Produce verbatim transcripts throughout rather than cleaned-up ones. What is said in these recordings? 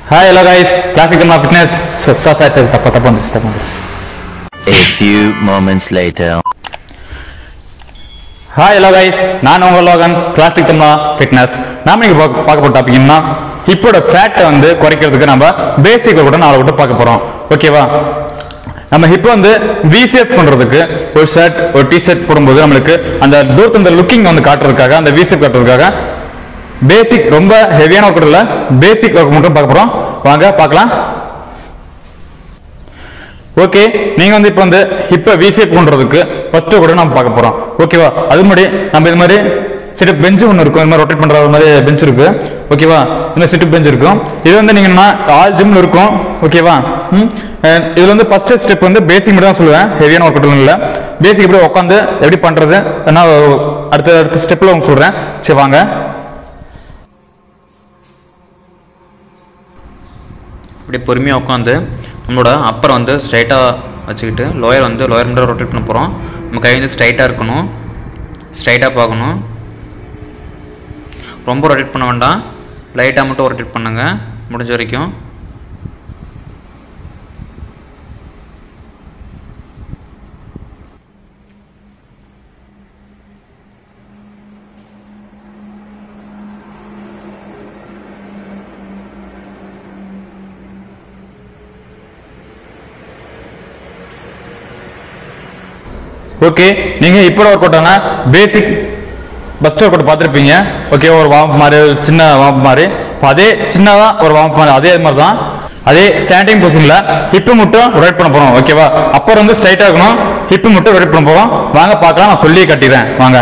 Hi, hello guys. Classic Dhamma Fitness. So, so, so, so, tapa, tapa, tapa. A few moments later. Hi, hello guys. நான் உங்க Logan classic தம்மா fitness. நாம இங்க பார்க்க போற topic என்ன? ஹிப்போட ஃபேட்டை வந்து குறைக்கிறதுக்கு நம்ம பேசிக் கூட நாளை விட்டு பார்க்க போறோம். ஓகேவா? நம்ம ஹிப் வந்து வி ஷேப் பண்றதுக்கு ஒரு ஷர்ட் ஒரு டி ஷர்ட் போடும்போது நம்மளுக்கு அந்த தூரத்து அந்த லுக்கிங் வந்து காட்டுறதுக்காக அந்த வி ஷேப் காட்டுறதுக்காக பேசிக் ரொம்ப ஹெவியான ஒர்க் இல்ல பேசிக் ஒர்க் மட்டும் பார்க்க போறோம். வாங்க பார்க்கலாம். ஓகே, நீங்க வந்து இப்போ வந்து ஹிப்பை வி ஷேப் பண்றதுக்கு ஃபர்ஸ்ட் கூட நம்ம பார்க்க போறோம். ஓகேவா? அது முன்னாடி நம்ம இது மாதிரி சிட்டப் பெஞ்ச் ஒன்று இருக்கும், இது மாதிரி ரொட்டேட் பண்ற மாதிரி பெஞ்ச் இருக்கு. ஓகேவா? இந்த சிட்டப் பெஞ்ச் இருக்கும். இது வந்து நீங்கன்னா ஆல் ஜிம்ல இருக்கும். ஓகேவா? இதுல வந்து ஃபர்ஸ்ட் ஸ்டெப் வந்து பேசிக் மட்டும் தான் சொல்லுவேன், ஹெவியான ஒர்க் அவுட் இல்லை. பேசிக் எப்படி உட்காந்து எப்படி பண்றது நான் அடுத்த அடுத்த ஸ்டெப்ல உங்களுக்கு சொல்றேன். சரி வாங்க. இப்படி பொறுமையாக உட்காந்து நம்மளோட அப்பரை வந்து ஸ்ட்ரைட்டாக வச்சுக்கிட்டு லோயர் வந்து லோயர் மட்டும் ரொட்டேட் பண்ண போகிறோம். நம்ம கை வந்து ஸ்ட்ரைட்டாக இருக்கணும், ஸ்ட்ரைட்டாக பார்க்கணும். ரொம்ப ரொட்டேட் பண்ண வேண்டாம், லைட்டாக மட்டும் ரொட்டேட் பண்ணுங்க முடிஞ்ச வரைக்கும். ஓகே, நீங்க இப்போ ஒர்க் அவுட் ஆன பேசிக் பஸ்ட் ஒர்க் அவுட் பார்த்துருப்பீங்க. ஓகே, ஒரு வாம்ப் மாதிரி சின்ன வாம்ப் மாதிரி, அதே சின்னதா ஒரு வாம்ப் மாதிரி அதே மாதிரி தான். அதே ஸ்டாண்டிங் பொசிஷன்ல ஹிப்பு மட்டும் ரொட்டேட் பண்ண போறோம். ஓகேவா? அப்புறம் வந்து ஸ்ட்ரைட்டா இருக்கணும், ஹிப்பு மட்டும் ரொட்டேட் பண்ண போறோம். வாங்க பார்க்கலாம், நான் சொல்லி கட்டிடுறேன் வாங்க.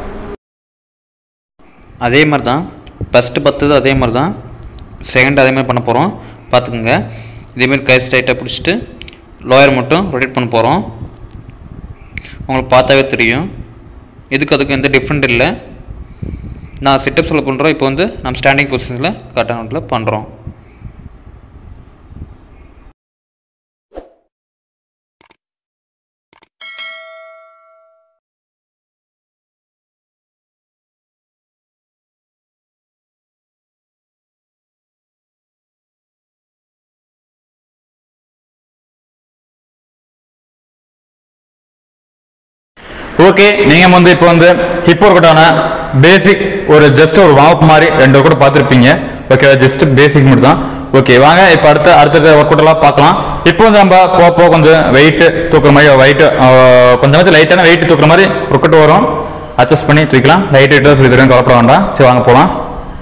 அதே மாதிரி தான் ஃபஸ்ட்டு பத்துது, அதே மாதிரி தான் செகண்ட் அதே மாதிரி பண்ண போகிறோம். பார்த்துக்குங்க. இதேமாரி கை ஸ்ட்ரைட்டாக பிடிச்சிட்டு லோயர் மட்டும் ரொட்டேட் பண்ண போகிறோம். உங்களுக்கு பார்த்தாவே தெரியும், இதுக்கு அதுக்கு எந்த டிஃப்ரெண்ட் இல்லை. நான் சிட்டப் சொல்ல பண்ணுறோம், இப்போ வந்து நம்ம ஸ்டாண்டிங் பொசிஷனில் கரெக்டான பண்ணுறோம். ஓகே, நீங்க வந்து இப்போ வந்து ஹிப் ஒர்க் அவுட் ஆன பேசிக் ஒரு ஜஸ்ட் ஒரு வார்ம் மாதிரி ரெண்டு ஒர்க் அவுட் பார்த்துருப்பீங்க. ஓகே, ஜஸ்ட் பேசிக் மட்டும் தான். ஓகே, வாங்க இப்போ அடுத்த அடுத்த ஒர்க் அவுட் எல்லாம் பார்க்கலாம். இப்போ வந்து நம்ம போ போ கொஞ்சம் வெயிட் தூக்குற மாதிரி வெயிட் கொஞ்சம் லைட்டான வெயிட் தூக்குற மாதிரி ஒர்க் அவுட் வரும். அட்ஜஸ்ட் பண்ணி தூக்கலாம். லைட் வெயிட்டாக சொல்லி தரேன், கவலைப்பட வேண்டாம். சரி வாங்க போகலாம்.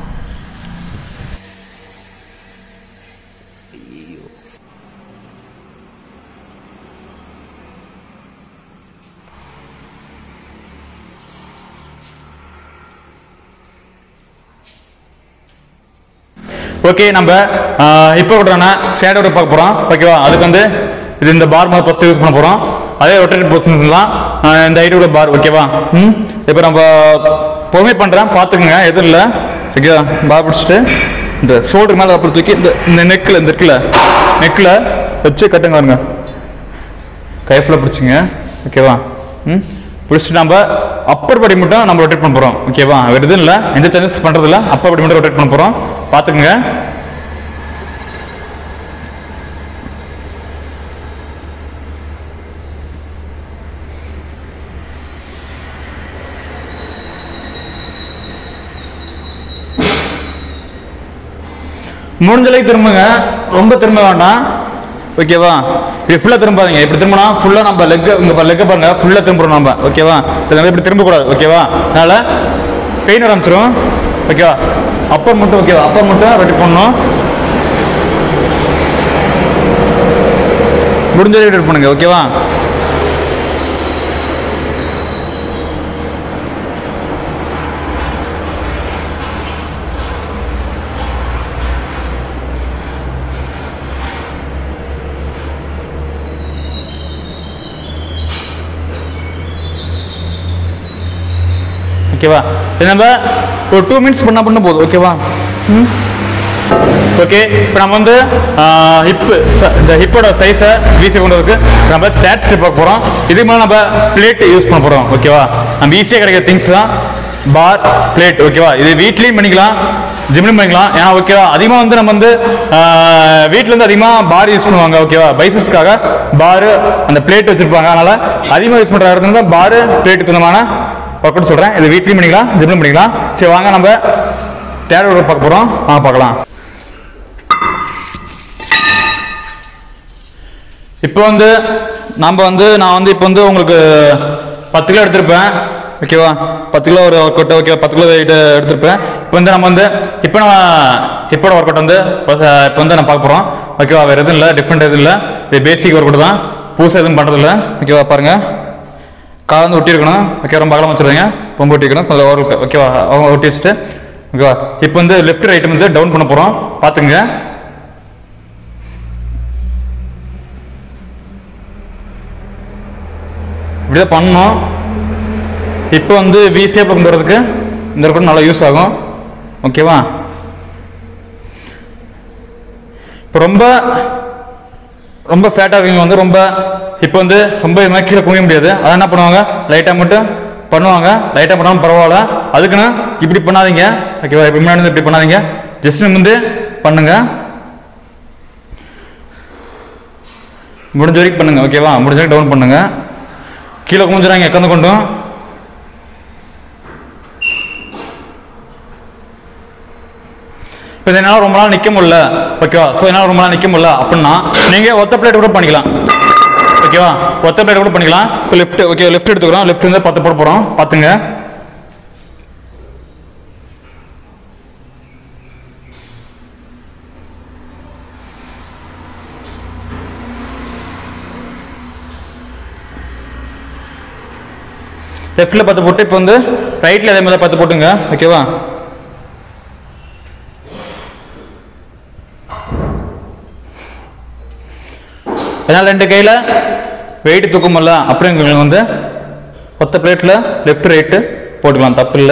ஓகே, நம்ம இப்போ கூட ஷேடோ பார்க்க போகிறோம். ஓகேவா? அதுக்கு வந்து இது இந்த பார் மாதிரி ஃபஸ்ட்டு யூஸ் பண்ண போகிறோம். அதே ரொட்டேட் பொசிஷன்லாம் இந்த ஹைட் உள்ள பார். ஓகேவா? ம் இப்போ நம்ம பொறுமை பண்ணுறேன், பார்த்துக்குங்க. எதுவும் இல்லை. ஓகேவா? பார் பிடிச்சிட்டு இந்த ஷோல்டர் மேலே அப்புறம் தூக்கி இந்த இந்த நெக்கில் இந்த இருக்குல்ல நெக்கில் வச்சு கட்டுங்க. பாருங்க, கை ஃபுல்லாக பிடிச்சிங்க. ஓகேவா? ம் பிடிச்சிட்டு நம்ம அப்பர் படி மட்டும் நம்ம ரொட்டேட் பண்ண போகிறோம். ஓகேவா? வேறு எதுவும் இல்லை, எந்த சேஞ்சஸ் பண்ணுறது இல்லை. அப்பர் படி மட்டும் ரொட்டேட் பண்ண போகிறோம். பார்த்துக்குங்க. முடிஞ்சளவுக்கு திரும்புங்க, ரொம்ப திரும்ப வேண்டாம். ஓகேவா? இப்படி ஃபுல்லாக திரும்பாதீங்க. இப்படி திரும்பினா ஃபுல்லாக நம்ம லெக் இங்கே லெக்கை பாருங்க, ஃபுல்லாக திரும்புறோம் நம்ம. ஓகேவா? இப்படி திரும்பக்கூடாது. ஓகேவா? அதனால பெயின் ஆரம்பிச்சிடும். ஓகேவா? அப்பர் மட்டும் ஓகேவா? அப்பர் மட்டும் ரொட்டேட் பண்ணணும். முடிஞ்ச ரொட்டேட் பண்ணுங்க. ஓகேவா? ஓகேவா? இது நம்ம ஒரு டூ மினிட்ஸ் பண்ணால் பண்ண போதும். ஓகேவா? ம் ஓகே, இப்போ நம்ம வந்து ஹிப்பு இந்த ஹிப்போட சைஸை வீசி பண்ணுறதுக்கு நம்ம தேர்ட் ஸ்டெப் பார்க்க போகிறோம். இதுக்கு மேலே நம்ம பிளேட் யூஸ் பண்ண போகிறோம். ஓகேவா? நம்ம ஈஸியாக கிடைக்கிற திங்ஸ் தான் பார் பிளேட். ஓகேவா? இது வீட்லேயும் பண்ணிக்கலாம், ஜிம்லையும் பண்ணிக்கலாம். ஏன்னா ஓகேவா அதிகமாக வந்து நம்ம வந்து வீட்டில் வந்து அதிகமாக பார் யூஸ் பண்ணுவாங்க ஓகேவா. பைசப்ஸ்க்காக பாரு அந்த பிளேட் வச்சிருப்பாங்க. அதனால அதிகமாக யூஸ் பண்ணுற இடத்துல தான் பாரு பிளேட் தந்தமான ஒர்க் அவுட் சொல்கிறேன். இது வீட்லையும் பண்ணிக்கலாம், ஜிம்லையும் பண்ணிக்கலாம். சரி வாங்க நம்ம தேர்ட் ஒர்க் பார்க்க போகிறோம். வாங்க பார்க்கலாம். இப்போ வந்து நம்ம வந்து நான் வந்து இப்போ வந்து உங்களுக்கு பத்து கிலோ எடுத்திருப்பேன் ஓகேவா. பத்து கிலோ ஒரு ஒர்க் அவுட் ஓகேவா. பத்து கிலோ வெயிட் எடுத்திருப்பேன். இப்போ வந்து நம்ம வந்து இப்போ நம்ம இப்போட ஒர்க் அவுட் வந்து இப்போ வந்து நம்ம பார்க்க போகிறோம் ஓகேவா. வேறு எதுவும் இல்லை, டிஃப்ரெண்ட் எதுவும் இல்லை. இது பேசிக் ஒர்க் அவுட் தான், புதுசாக எதுவும் பண்ணுறதில்ல ஓகேவா. பாருங்கள் கால் வந்து ஒட்டி இருக்கணும் ஓகே. ரொம்ப அகலம் வச்சுருங்க, ரொம்ப ஒட்டிக்கணும் கொஞ்சம் ஓரல் ஓகேவா. அவங்க ஒட்டி வச்சுட்டு ஓகேவா. இப்போ வந்து லெஃப்ட் ரைட்டு வந்து டவுன் பண்ண போகிறோம் பார்த்துங்க. இப்படிதான் பண்ணணும். இப்போ வந்து வி ஷேப் கொண்டு வரதுக்கு இந்த ஒர்க் நல்லா யூஸ் ஆகும் ஓகேவா. இப்போ ரொம்ப ரொம்ப ஃபேட்டாக இருக்கவங்க வந்து ரொம்ப இப்போ வந்து ரொம்ப இது மாதிரி கீழே குமிய முடியாது. அதை என்ன பண்ணுவாங்க, லைட்டாக மட்டும் பண்ணுவாங்க. லைட்டாக பண்ணாமல் பரவாயில்ல. அதுக்குன்னு இப்படி பண்ணாதீங்க ஓகேவா. இப்போ முன்னாடி இப்படி பண்ணாதீங்க, ஜஸ்ட் வந்து பண்ணுங்க. முடிஞ்ச வரைக்கும் பண்ணுங்க ஓகேவா. முடிஞ்ச வரைக்கும் டவுன் பண்ணுங்க. கீழே குமிஞ்சுறாங்க எக்கந்து கொண்டும். இப்போ என்னால் ரொம்ப நாள் நிற்க முடியல ஓகேவா. ஸோ என்னால் ரொம்ப நாள் நிற்க முடியல அப்படின்னா நீங்கள் ஒத்த பிளேட் கூட பண்ணிக்கலாம் ஓகேவா. ஒத்த பிளேட் கூட பண்ணிக்கலாம். இப்போ லெஃப்ட் ஓகே, லெஃப்ட் எடுத்துக்கிறோம். லெஃப்ட் வந்து பத்து போட போகிறோம் பார்த்துங்க. லெஃப்டில் பத்து போட்டு இப்போ வந்து ரைட்டில் அதே மாதிரி பத்து போட்டுங்க ஓகேவா. அதனால் ரெண்டு கையில் வெயிட் தூக்க முடியல அப்படிங்கிறவங்க வந்து ஒத்த பிளேட்டில் லெஃப்ட் ரைட்டு போட்டுக்கலாம், தப்பு இல்லை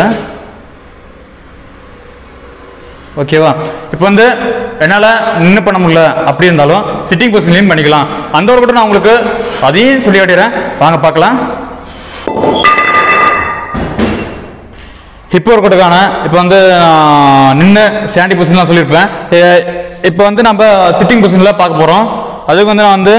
ஓகேவா. இப்போ வந்து என்னால் நின்று பண்ண முடியல அப்படி இருந்தாலும் சிட்டிங் பொசிஷன்லையும் பண்ணிக்கலாம். அந்த ஒரு கூட நான் உங்களுக்கு அதையும் சொல்லி காட்டிடுறேன், வாங்க பார்க்கலாம். ஹிப் ஒர்க் அவுட்டுக்கான இப்போ வந்து நான் நின்று ஸ்டாண்டிங் பொசிஷன்லாம் சொல்லியிருப்பேன். இப்போ வந்து நம்ம சிட்டிங் பொசிஷனில் பார்க்க போகிறோம். அதுக்கு வந்து நான் வந்து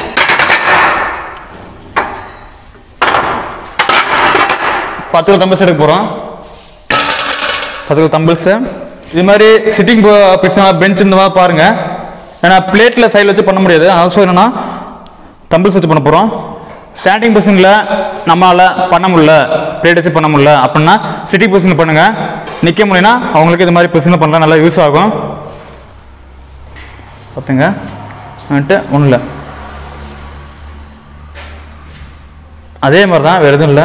பத்து கிலோ தம்பிள்ஸ் எடுக்க போகிறோம். பத்து கிலோ தம்பிள்ஸு இது மாதிரி சிட்டிங் பொசிஷனாக பெஞ்ச் இந்த மாதிரி பாருங்கள். ஏன்னா பிளேட்டில் சைடில் வச்சு பண்ண முடியாது. அவசியம் என்னென்னா தம்பிள்ஸ் வச்சு பண்ண போகிறோம். ஸ்டாண்டிங் பொசிஷனில் நம்மளால் பண்ண முடியல, பிளேட் வச்சு பண்ண முடியல அப்படின்னா சிட்டிங் பொசிஷன் பண்ணுங்கள். நிற்க முடியும்னா அவங்களுக்கு இது மாதிரி பொசிஷன் பண்ணலாம், நல்லா யூஸ் ஆகும் பார்த்துங்க. வந்துட்டு ஒன்றும் இல்லை, அதே மாதிரி தான், வேறு எதுவும் இல்லை.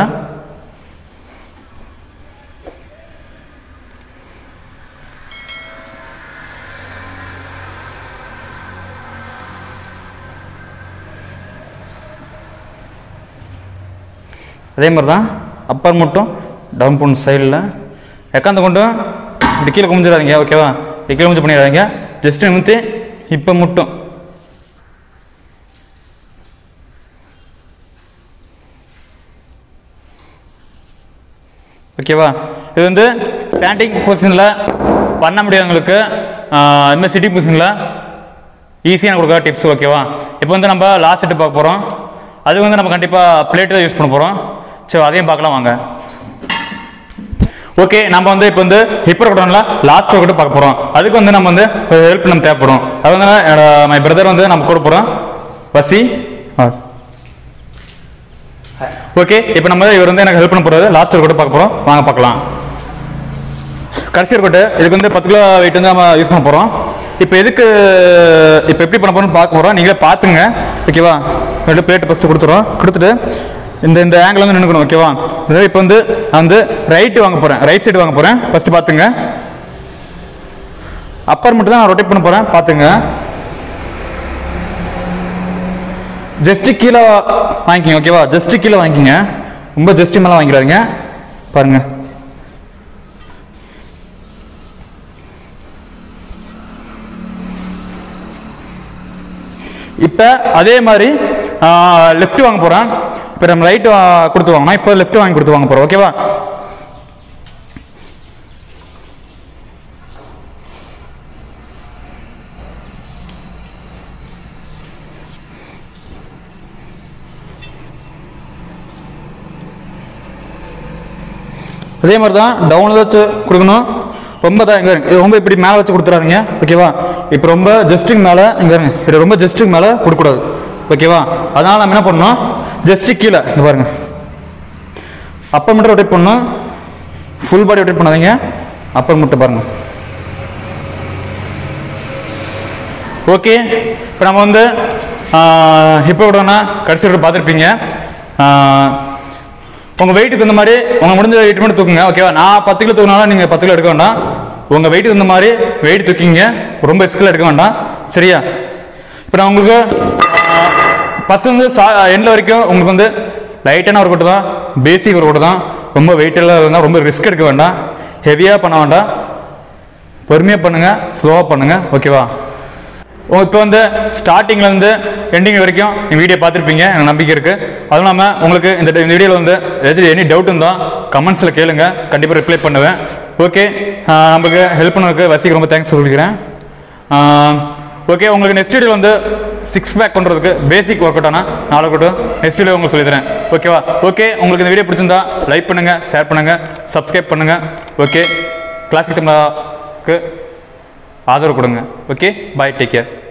அதே மாதிரி தான் அப்பர் மட்டும் டவுன் பண்ண சைடில் எக்காந்த கொண்டும் இப்படி கீழே குமிஞ்சிடாதீங்க ஓகேவா. இப்படி கீழே குமிஞ்சு பண்ணிடாதீங்க, ஜஸ்ட் நிமித்து இப்போ மட்டும் ஓகேவா. இது வந்து ஸ்டாண்டிங் பொசிஷனில் பண்ண முடியாதவங்களுக்கு இதுமாதிரி சிட்டிங் பொசிஷனில் ஈஸியாக கொடுக்குற டிப்ஸ் ஓகேவா. இப்போ வந்து நம்ம லாஸ்ட் செட்டு பார்க்க போகிறோம். அது வந்து நம்ம கண்டிப்பாக பிளேட்டு தான் யூஸ் பண்ண போகிறோம். சரி அதையும் பார்க்கலாம் வாங்க. ஓகே, நம்ம வந்து இப்போ வந்து ஹிப் ஒர்க் லாஸ்ட் ஒர்க் பார்க்க போகிறோம். அதுக்கு வந்து நம்ம வந்து ஒரு ஹெல்ப் நம்ம தேவைப்படும். அது வந்து மை பிரதர் வந்து நம்ம கூட போகிறோம் வசி. ஓகே, இப்போ நம்ம இவர் வந்து எனக்கு ஹெல்ப் பண்ண போகிறது லாஸ்ட் ஒர்க் பார்க்க போகிறோம், வாங்க பார்க்கலாம். கடைசி ஒர்க் இதுக்கு வந்து பத்து கிலோ வெயிட் வந்து நம்ம யூஸ் பண்ண போகிறோம். இப்போ எதுக்கு இப்போ எப்படி பண்ண போகிறோம்னு பார்க்க போகிறோம், நீங்களே பார்த்துங்க ஓகேவா. ரெண்டு பிளேட் ஃபஸ்ட்டு கொடுத்துறோம். கொடுத்துட்டு இந்த இந்த ஆங்கிள் வந்து நின்றுக்கணும் ஓகேவா. இப்போ வந்து நான் வந்து ரைட்டு வாங்க போகிறேன், ரைட் சைடு வாங்க போகிறேன். ஃபஸ்ட்டு பார்த்துங்க. அப்பர் மட்டும் தான் நான் ரொட்டேட் பண்ண போகிறேன் பார்த்துங்க. ஜஸ்ட்டு கீழே வாங்கிக்கிங்க ஓகேவா. ஜஸ்ட்டு கீழே வாங்கிக்கிங்க, ரொம்ப ஜஸ்ட்டு மேலே வாங்கிக்கிறாருங்க பாருங்க. இப்போ அதே மாதிரி லெஃப்ட் வாங்க போகிறேன். இப்போ நம்ம ரைட் கொடுத்து வாங்கணும், இப்போ லெஃப்ட் வாங்கி கொடுத்து வாங்க போகிறோம் ஓகேவா. அதே மாதிரி தான் டவுனில் வச்சு கொடுக்கணும். ரொம்ப தான் இங்கே இது ரொம்ப இப்படி மேலே வச்சு கொடுத்துறாதீங்க ஓகேவா. இப்போ ரொம்ப ஜஸ்ட்டுக்கு மேலே இங்கே இருங்க, இது ரொம்ப ஜஸ்ட்டுக்கு மேலே கொடுக்கக்கூடாது ஓகேவா. அதனால் நம்ம என்ன பண்ணணும், ஜஸ்ட்டு கீழே இங்கே பாருங்கள் அப்பர் மட்டும் ரொட்டேட் பண்ணணும், ஃபுல் பாடி ரொட்டேட் பண்ணாதீங்க, அப்பர் மட்டும் பாருங்கள். ஓகே, இப்போ நம்ம வந்து இப்போ விடனா கடைசி விட பார்த்துருப்பீங்க. உங்கள் வெயிட்டு தகுந்த மாதிரி உங்கள் முடிஞ்ச வெயிட் மட்டும் தூக்குங்க ஓகேவா. நான் பத்து கிலோ தூக்கினாலும் நீங்கள் பத்து கிலோ எடுக்க வேண்டாம். உங்கள் வெயிட் தகுந்த மாதிரி வெயிட் தூக்கிங்க, ரொம்ப எஸ்கில் எடுக்க வேண்டாம் சரியா. இப்போ நான் உங்களுக்கு ஃபஸ்ட்டு வந்து சா எண்டில் வரைக்கும் உங்களுக்கு வந்து லைட்டான ஒரு கொட்டு தான், பேசிக் ஒரு கொட்டு தான். ரொம்ப வெயிட் எல்லாம் இருந்தால் ரொம்ப ரிஸ்க் எடுக்க வேண்டாம், ஹெவியாக பண்ண வேண்டாம், பொறுமையாக பண்ணுங்கள், ஸ்லோவாக பண்ணுங்கள் ஓகேவா. இப்போ வந்து ஸ்டார்டிங்லேருந்து எண்டிங் வரைக்கும் இந்த வீடியோ பார்த்துருப்பீங்க, எனக்கு நம்பிக்கை இருக்குது. அதுவும் இல்லாமல் உங்களுக்கு இந்த இந்த வீடியோவில் வந்து எது எனி டவுட் இருந்தால் கமெண்ட்ஸில் கேளுங்க, கண்டிப்பாக ரிப்ளை பண்ணுவேன் ஓகே. நமக்கு ஹெல்ப் பண்ணதுக்கு வசிக்கு ரொம்ப தேங்க்ஸ் சொல்லிக்கிறேன் ஓகே. உங்களுக்கு நெக்ஸ்ட் வீடியோ வந்து சிக்ஸ் பேக் பண்ணுறதுக்கு பேசிக் ஒர்க் அவுட் ஆனால் நாலு ஒர்க் அவுட் நெக்ஸ்ட் வீடியோ உங்களுக்கு சொல்லித்தரேன் ஓகேவா. ஓகே, உங்களுக்கு இந்த வீடியோ பிடிச்சிருந்தா லைக் பண்ணுங்கள், ஷேர் பண்ணுங்கள், சப்ஸ்கிரைப் பண்ணுங்கள் ஓகே. கிளாசிக் தமிழாக்கு ஆதரவு கொடுங்க ஓகே. பாய், டேக் கேர்.